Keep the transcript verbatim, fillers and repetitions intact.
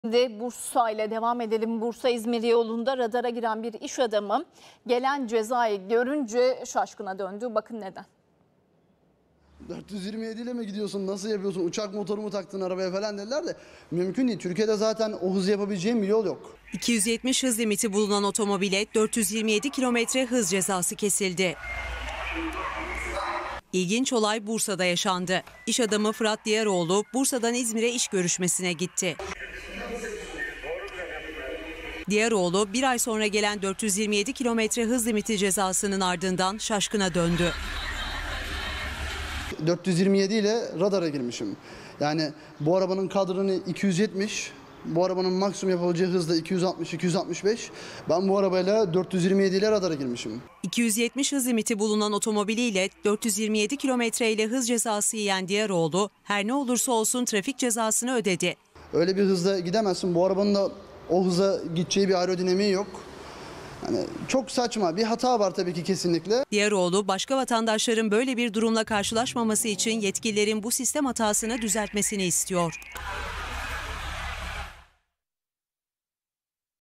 Şimdi Bursa ile devam edelim. Bursa-İzmir yolunda radara giren bir iş adamı gelen cezayı görünce şaşkına döndü. Bakın neden. dört yüz yirmi yedi ile mi gidiyorsun, nasıl yapıyorsun, uçak motoru mu taktın arabaya falan dediler de mümkün değil. Türkiye'de zaten o hızı yapabileceğim bir yol yok. iki yüz yetmiş hız limiti bulunan otomobile dört yüz yirmi yedi kilometre hız cezası kesildi. İlginç olay Bursa'da yaşandı. İş adamı Fırat Diyaroğlu Bursa'dan İzmir'e iş görüşmesine gitti. Diyaroğlu bir ay sonra gelen dört yüz yirmi yedi kilometre hız limiti cezasının ardından şaşkına döndü. dört yüz yirmi yedi ile radara girmişim. Yani bu arabanın kadranı iki yüz yetmiş, bu arabanın maksimum yapabileceği hız da iki yüz altmış iki yüz altmış beş. Ben bu arabayla dört yüz yirmi yedi ile radara girmişim. iki yüz yetmiş hız limiti bulunan otomobiliyle dört yüz yirmi yedi kilometre ile hız cezası yiyen Diyaroğlu her ne olursa olsun trafik cezasını ödedi. Öyle bir hızla gidemezsin. Bu arabanın da o hıza gideceği bir aerodinamiği yok. Yani çok saçma bir hata var tabii ki kesinlikle. Diyaroğlu başka vatandaşların böyle bir durumla karşılaşmaması için yetkililerin bu sistem hatasını düzeltmesini istiyor.